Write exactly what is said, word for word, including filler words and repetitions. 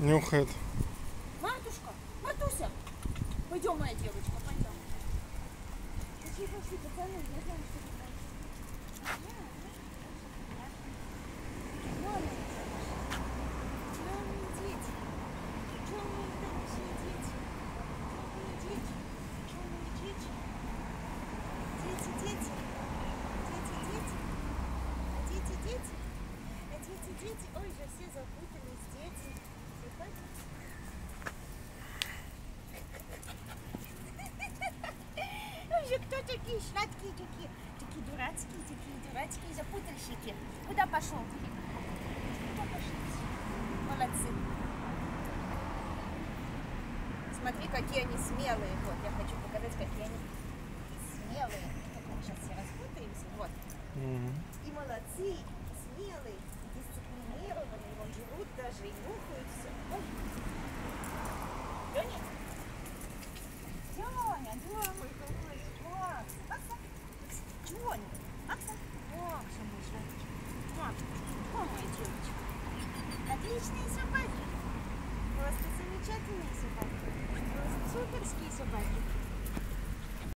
Нюхает. Матушка, Матуся, пойдем, моя девочка, пойдем. Пошли, пошли, пацаны, я знаю, что вы там. Темные дети, темные хорошие дети, темные дети, темные дети, дети, дети, дети, дети, дети, дети, дети, ой же, все запутались, дети. Ой, кто такие сладкие, такие, такие дурацкие, такие дурацкие запутальщики. Куда пошел? Куда пошли? Молодцы. Смотри, какие они смелые. Вот, я хочу показать, какие они смелые. Мы сейчас все распутаемся. Вот. Mm-hmm. И молодцы, и смелые, и дисциплинированные. Вон живут даже и нюхают все. Леня? Леня, да, мой какой. Макс, Макса. Леня, Макса. Макса, мой сладкий. Макс, о, моя девочка. Отличные собаки. Просто замечательные собаки. Просто суперские собаки.